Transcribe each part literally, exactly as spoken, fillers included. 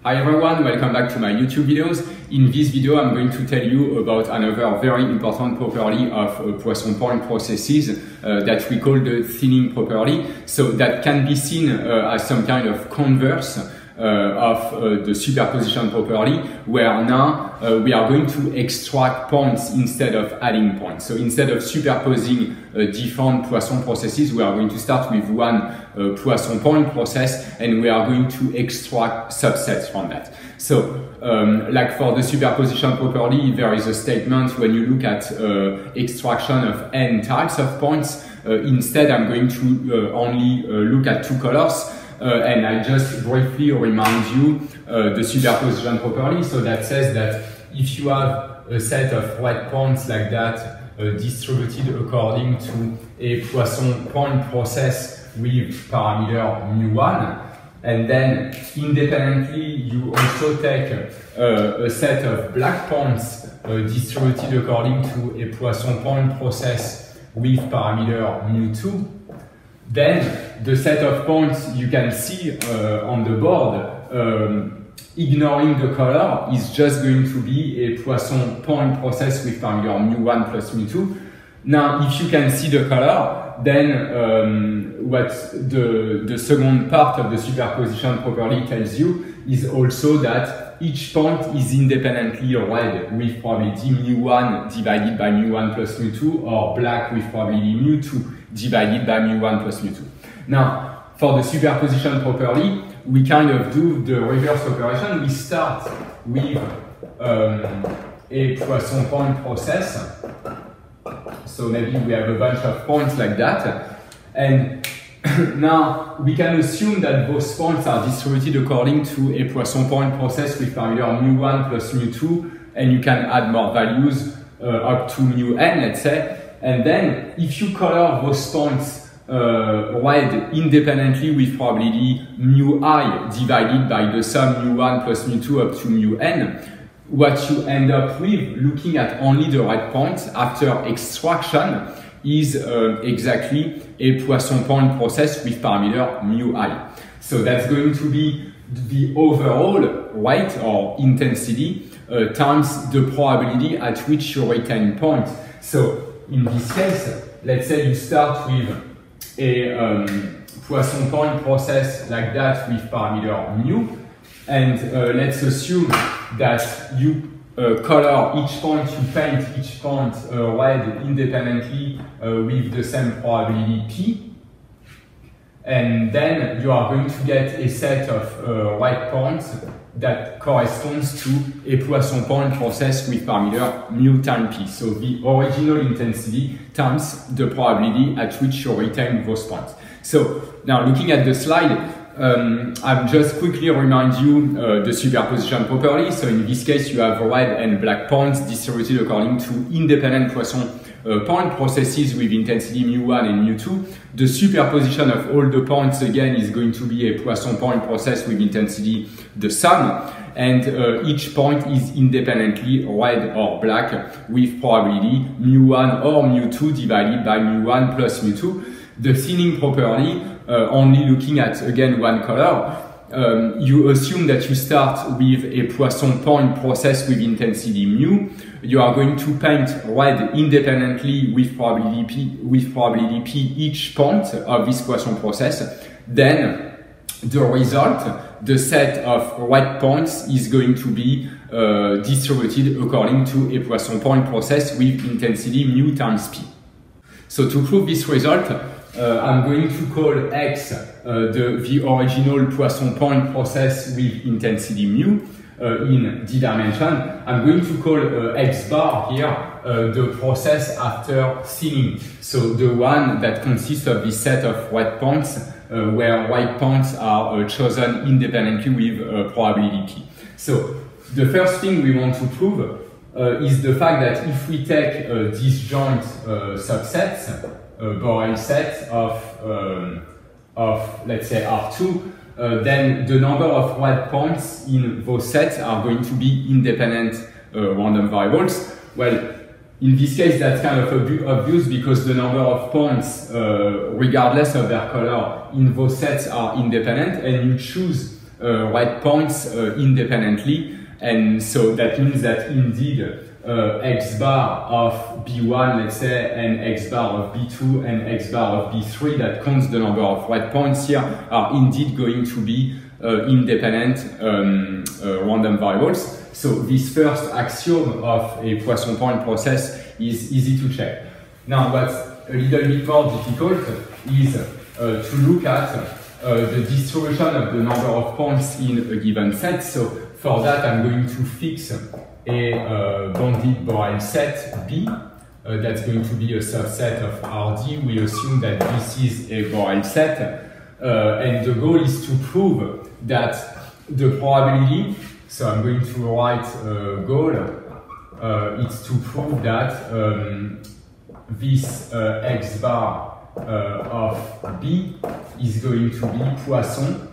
Hi everyone, welcome back to my YouTube videos. In this video, I'm going to tell you about another very important property of uh, Poisson point processes uh, that we call the thinning property. So that can be seen uh, as some kind of converse uh, of uh, the superposition property, where now uh, we are going to extract points instead of adding points. So instead of superposing uh, different Poisson processes, we are going to start with one Uh, Poisson point process, and we are going to extract subsets from that. So, um, like for the superposition property, there is a statement when you look at uh, extraction of n types of points. Uh, instead, I'm going to uh, only uh, look at two colors, uh, and I just briefly remind you uh, the superposition property. So that says that if you have a set of red points like that uh, distributed according to a Poisson point process with parameter mu one, and then independently you also take uh, a set of black points uh, distributed according to a Poisson point process with parameter mu two, then the set of points you can see uh, on the board, um, ignoring the color, is just going to be a Poisson point process with parameter mu one plus mu two. Now, if you can see the color, then um, what the, the second part of the superposition property tells you is also that each point is independently red with probability mu one divided by mu one plus mu two, or black with probability mu two divided by mu one plus mu two. Now, for the superposition property, we kind of do the reverse operation. We start with um, a Poisson point process. So maybe we have a bunch of points like that, and now we can assume that those points are distributed according to a Poisson point process with parameter mu one plus mu two, and you can add more values uh, up to mu n, let's say. And then if you color those points uh, red independently with probability mu I divided by the sum mu one plus mu two up to mu n, what you end up with, looking at only the red points after extraction, is uh, exactly a Poisson point process with parameter mu I. So that's going to be the overall weight or intensity uh, times the probability at which you retain points. So in this case, let's say you start with a um, Poisson point process like that with parameter mu, and uh, let's assume that you uh, color each point, you paint each point uh, red independently uh, with the same probability p, and then you are going to get a set of uh, red points that corresponds to a Poisson point process with parameter mu times p. So the original intensity times the probability at which you retain those points. So now looking at the slide, Um, I'll just quickly remind you uh, the superposition property. So in this case, you have red and black points distributed according to independent Poisson uh, point processes with intensity mu one and mu two. The superposition of all the points, again, is going to be a Poisson point process with intensity the sum, and uh, each point is independently red or black with probability mu one or mu two divided by mu one plus mu two. The thinning property, uh, only looking at, again, one color, um, you assume that you start with a Poisson point process with intensity mu. You are going to paint red independently with probability p, with probability p each point of this Poisson process. Then the result, the set of red points, is going to be uh, distributed according to a Poisson point process with intensity mu times p. So to prove this result, Uh, I'm going to call x uh, the, the original Poisson point process with intensity mu uh, in d dimension. I'm going to call uh, x bar here uh, the process after thinning. So the one that consists of this set of red points uh, where white points are uh, chosen independently with uh, probability p. So the first thing we want to prove uh, is the fact that if we take uh, disjoint uh, subsets, a Borel set of, um, of, let's say, R two, uh, then the number of red points in those sets are going to be independent uh, random variables. Well, in this case, that's kind of obvious because the number of points, uh, regardless of their color, in those sets are independent, and you choose uh, right points uh, independently. And so that means that indeed uh, x bar of B one, let's say, and x bar of B two and x bar of B three, that counts the number of right points here, are indeed going to be uh, independent um, uh, random variables. So this first axiom of a Poisson point process is easy to check. Now what's a little bit more difficult is uh, to look at uh, the distribution of the number of points in a given set. So for that, I'm going to fix a uh, bounded Borel set B. Uh, that's going to be a subset of R D. We assume that this is a Borel set. Uh, and the goal is to prove that the probability, so I'm going to write a goal, uh, it's to prove that um, this uh, x bar uh, of B is going to be Poisson.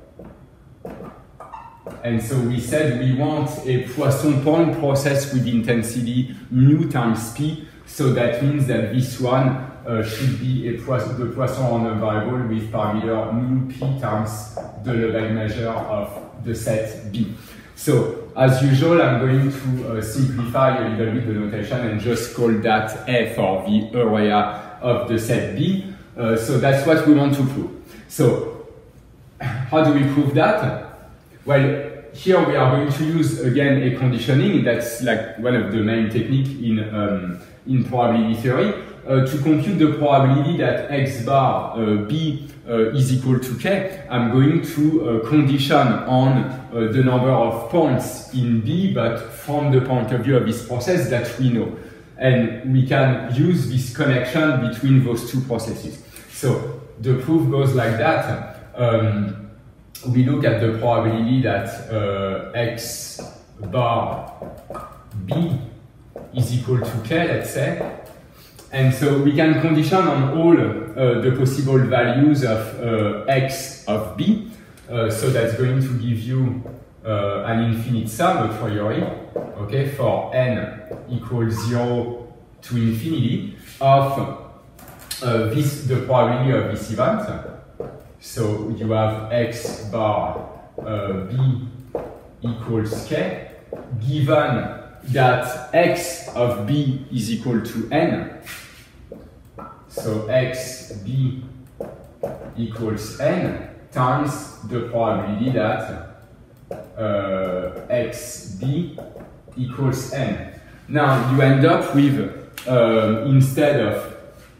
And so we said we want a Poisson point process with intensity mu times p. So that means that this one uh, should be a Poisson, the Poisson random variable with parameter mu p times the level measure of the set B. So as usual, I'm going to uh, simplify a little bit the notation and just call that A for the area of the set B. Uh, so that's what we want to prove. So how do we prove that? Well, here we are going to use again a conditioning. That's like one of the main techniques in, um, in probability theory. Uh, to compute the probability that x bar uh, B uh, is equal to k, I'm going to uh, condition on uh, the number of points in B, but from the point of view of this process that we know. And we can use this connection between those two processes. So the proof goes like that. Um, we look at the probability that uh, x bar B is equal to k, let's say. And so we can condition on all uh, the possible values of uh, x of B. Uh, so that's going to give you uh, an infinite sum a priori, okay, for n equals zero to infinity of uh, this, the probability of this event. So you have x bar uh, B equals k, given that x of B is equal to n. So x B equals n times the probability that uh, x B equals n. Now you end up with, uh, instead of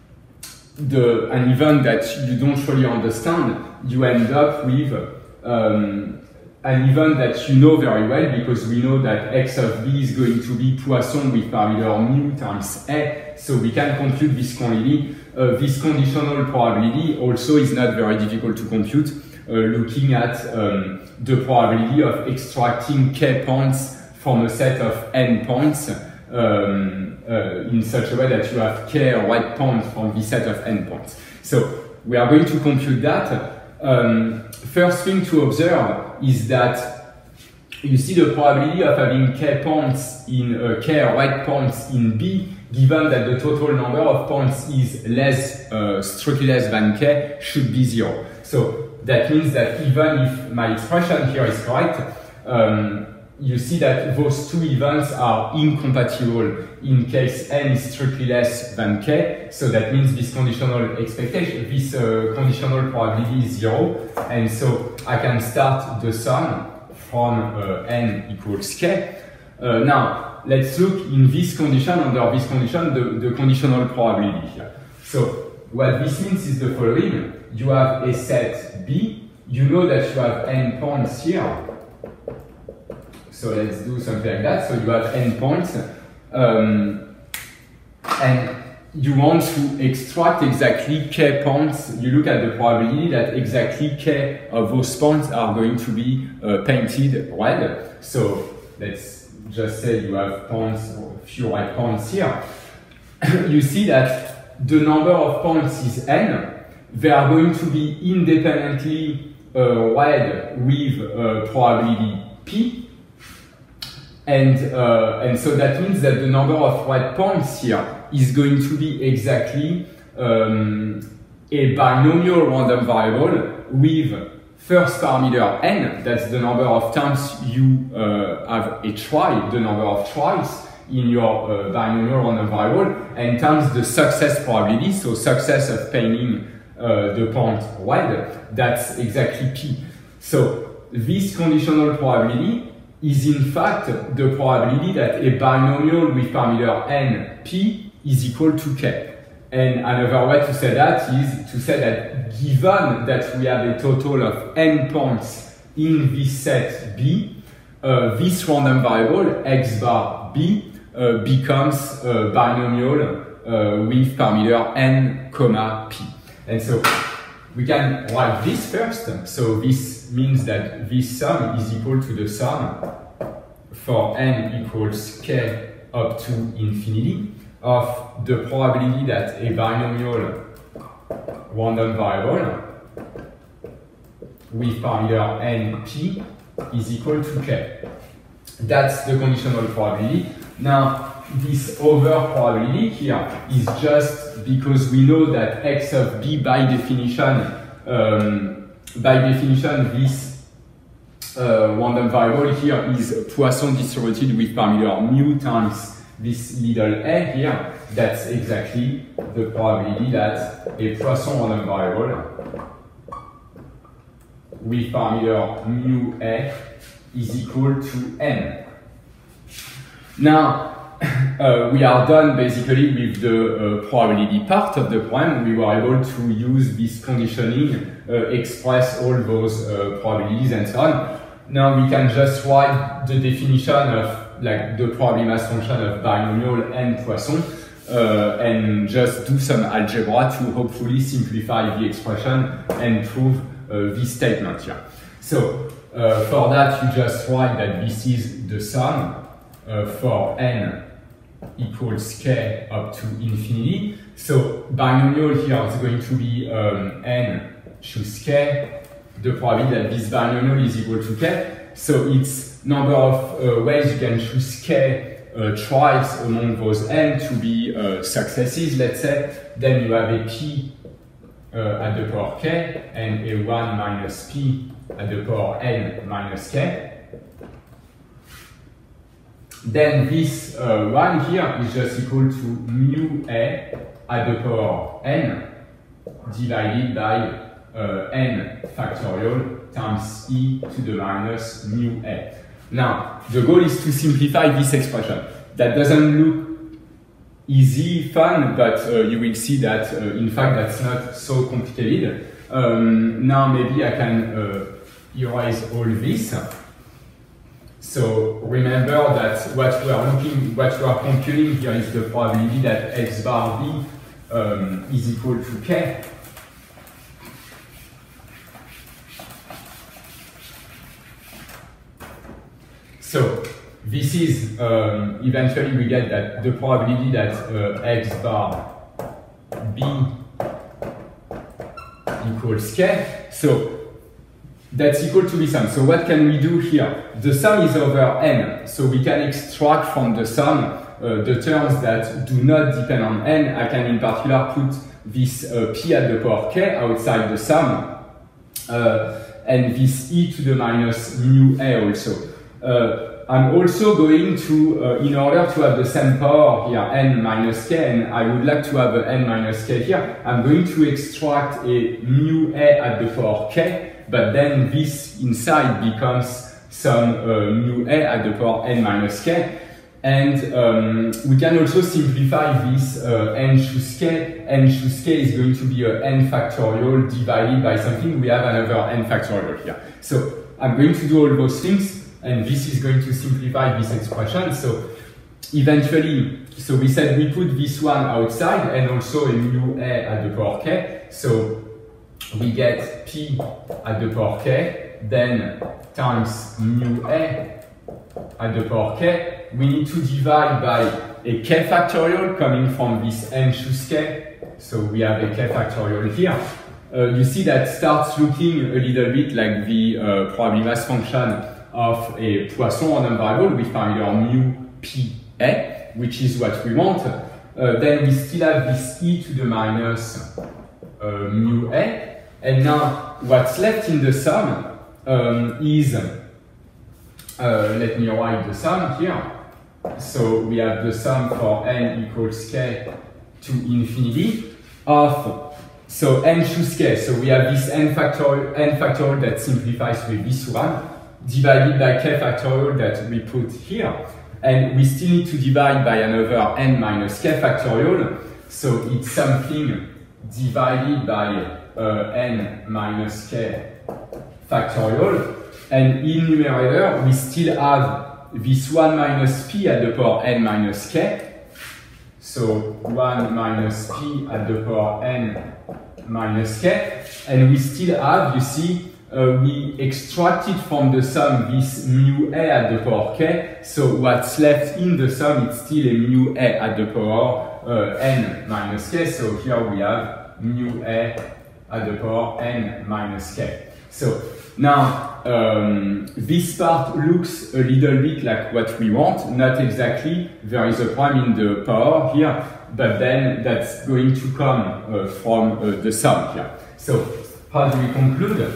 the, an event that you don't really understand, you end up with um, an event that you know very well, because we know that x of B is going to be Poisson with parameter mu times A, so we can compute this quantity. Uh, this conditional probability also is not very difficult to compute, uh, looking at um, the probability of extracting k points from a set of n points um, uh, in such a way that you have k right points from this set of n points. So we are going to compute that. Um, first thing to observe is that you see the probability of having k points in uh, k right points in B, given that the total number of points is less, uh, strictly less than k, should be zero. So that means that even if my expression here is correct, um, you see that those two events are incompatible in case n is strictly less than k. So that means this conditional expectation, this uh, conditional probability is zero, and so I can start the sum from uh, n equals k. Uh, now let's look in this condition, under this condition, the, the conditional probability here. So what this means is the following: you have a set B, you know that you have n points here. So let's do something like that. So you have n points, um, and you want to extract exactly k points. You look at the probability that exactly k of those points are going to be uh, painted red. So let's just say you have points, or a few right points here. You see that the number of points is n. They are going to be independently uh, red with uh, probability p. And, uh, and so that means that the number of right points here is going to be exactly um, a binomial random variable with first parameter n, that's the number of times you uh, have a try, the number of tries in your uh, binomial random variable, and times the success probability, so success of painting uh, the point red, that's exactly p. So this conditional probability is in fact the probability that a binomial with parameter n, p is equal to k. And another way to say that is to say that given that we have a total of n points in this set B, uh, this random variable x bar b uh, becomes a binomial uh, with parameter n comma p. And so we can write this first. So this means that this sum is equal to the sum for n equals k up to infinity of the probability that a binomial random variable with parameter n p is equal to k. That's the conditional probability. Now, this other probability here is just because we know that x of b by definition, um, by definition, this uh, random variable here is Poisson distributed with parameter mu times this little a here. That's exactly the probability that a Poisson random variable with parameter mu a is equal to n. Now, uh, we are done basically with the uh, probability part of the problem. We were able to use this conditioning, uh, express all those uh, probabilities and so on. Now we can just write the definition of like the probability mass function of binomial n Poisson uh, and just do some algebra to hopefully simplify the expression and prove uh, this statement here. So uh, for that you just write that this is the sum uh, for n equals k up to infinity. So binomial here is going to be um, n choose k, the probability that this binomial is equal to k. So it's number of uh, ways you can choose k uh, tries among those n to be uh, successes, let's say. Then you have a p uh, at the power k and a one minus p at the power n minus k. Then this uh, one here is just equal to mu a at the power n divided by uh, n factorial times e to the minus mu a. Now, the goal is to simplify this expression. That doesn't look easy, fun, but uh, you will see that uh, in fact that's not so complicated. Um, now maybe I can uh, erase all this. So remember that what we are looking, what we are computing here is the probability that x bar b um, is equal to k. So this is, um, eventually we get that the probability that uh, x bar b equals k. So that's equal to this sum. So what can we do here? The sum is over n. So we can extract from the sum uh, the terms that do not depend on n. I can in particular put this uh, p at the power k outside the sum. Uh, and this e to the minus mu a also. Uh, I'm also going to, uh, in order to have the same power here, n minus k, and I would like to have a n minus k here, I'm going to extract a mu a at the power k, but then this inside becomes some uh, mu a at the power n minus k. And um, we can also simplify this uh, n choose k. N choose k is going to be a n factorial divided by something. We have another n factorial here. So I'm going to do all those things, and this is going to simplify this expression. So eventually, so we said we put this one outside and also a mu a at the power k. So we get p at the power k, then times mu a at the power k. We need to divide by a k factorial coming from this n choose k. So we have a k factorial here. Uh, you see that starts looking a little bit like the uh, probability mass function of a Poisson random variable with parameter mu p a, which is what we want. Uh, then we still have this e to the minus uh, mu a. And now what's left in the sum um, is, uh, let me write the sum here. So we have the sum for n equals k to infinity of, so n choose k, so we have this n factorial, n factorial that simplifies with this one, divided by k factorial that we put here. And we still need to divide by another n minus k factorial, so it's something divided by uh, n minus k factorial. And in numerator, we still have this one minus p at the power n minus k. So one minus p at the power n minus k. And we still have, you see, uh, we extracted from the sum this mu a at the power k. So what's left in the sum, it's still a mu a at the power uh, n minus k. So here we have mu a at the power n minus k. So now, um, this part looks a little bit like what we want, not exactly. There is a prime in the power here, but then that's going to come uh, from uh, the sum here. So, how do we conclude?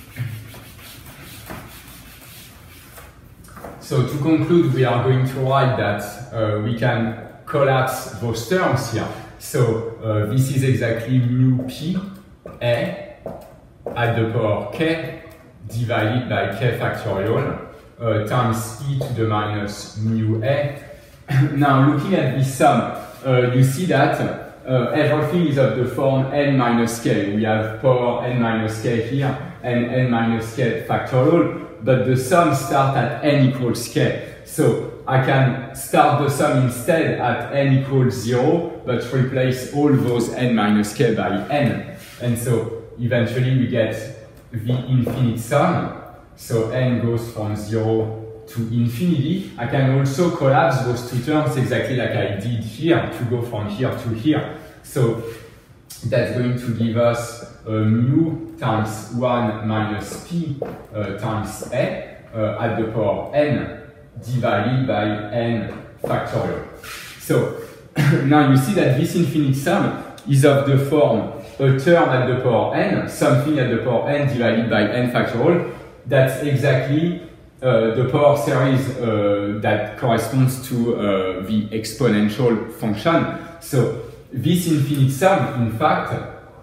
So, to conclude, we are going to write that uh, we can collapse those terms here. So, uh, this is exactly mu p a at the power k divided by k factorial uh, times e to the minus mu a. Now, looking at this sum, uh, you see that uh, everything is of the form n minus k. We have power n minus k here and n minus k factorial, but the sum starts at n equals k. So I can start the sum instead at n equals zero, but replace all those n minus k by n. And so eventually we get the infinite sum, so n goes from zero to infinity. I can also collapse those two terms exactly like I did here to go from here to here. So that's going to give us uh, mu times one minus p uh, times a uh, at the power n divided by n factorial. So now you see that this infinite sum is of the form a term at the power n, something at the power n divided by n factorial. That's exactly uh, the power series uh, that corresponds to uh, the exponential function. So this infinite sum, in fact,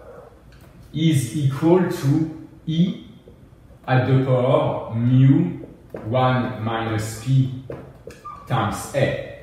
is equal to e at the power mu one minus p times a.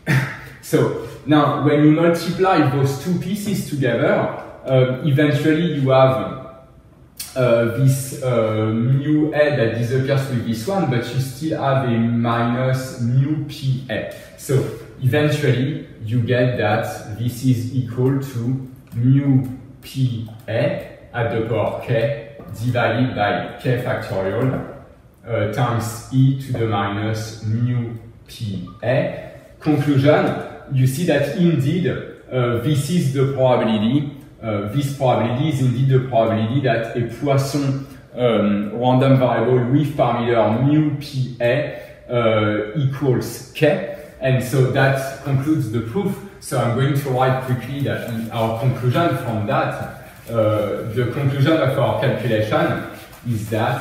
So now when you multiply those two pieces together, Uh, eventually you have uh, this uh, mu a that disappears with this one, but you still have a minus mu pa. So eventually you get that this is equal to mu pa at the power k divided by k factorial uh, times e to the minus mu pa. Conclusion, you see that indeed uh, this is the probability. Uh, this probability is indeed the probability that a Poisson um, random variable with parameter mu pa uh, equals k, and so that concludes the proof. So I'm going to write quickly that our conclusion from that, uh, the conclusion of our calculation is that,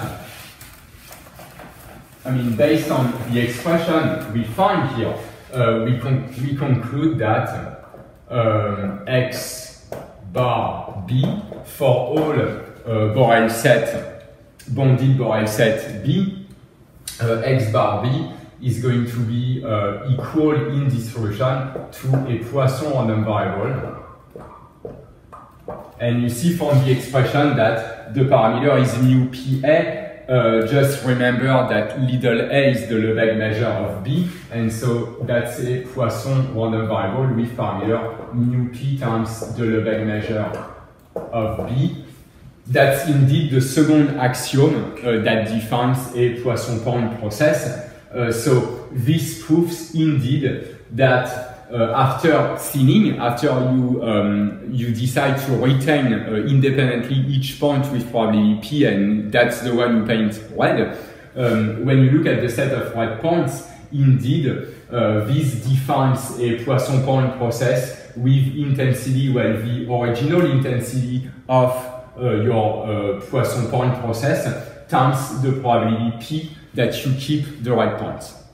I mean, based on the expression we find here, uh, we, con we conclude that um, x bar b for all uh, Borel set, bonded Borel set b, uh, x bar b is going to be uh, equal in distribution to a Poisson random variable. And you see from the expression that the parameter is mu pa. Uh, just remember that little a is the Lebesgue measure of b, and so that's a Poisson random variable with parameter mu p times the Lebesgue measure of b. That's indeed the second axiom uh, that defines a Poisson point process. Uh, so this proves indeed that uh, after thinning, after you um, you decide to retain uh, independently each point with probability p, and that's the one you paint red. Um, when you look at the set of red points, indeed uh, this defines a Poisson point process with intensity, well, the original intensity of uh, your uh, Poisson point process times the probability P that you keep the right points.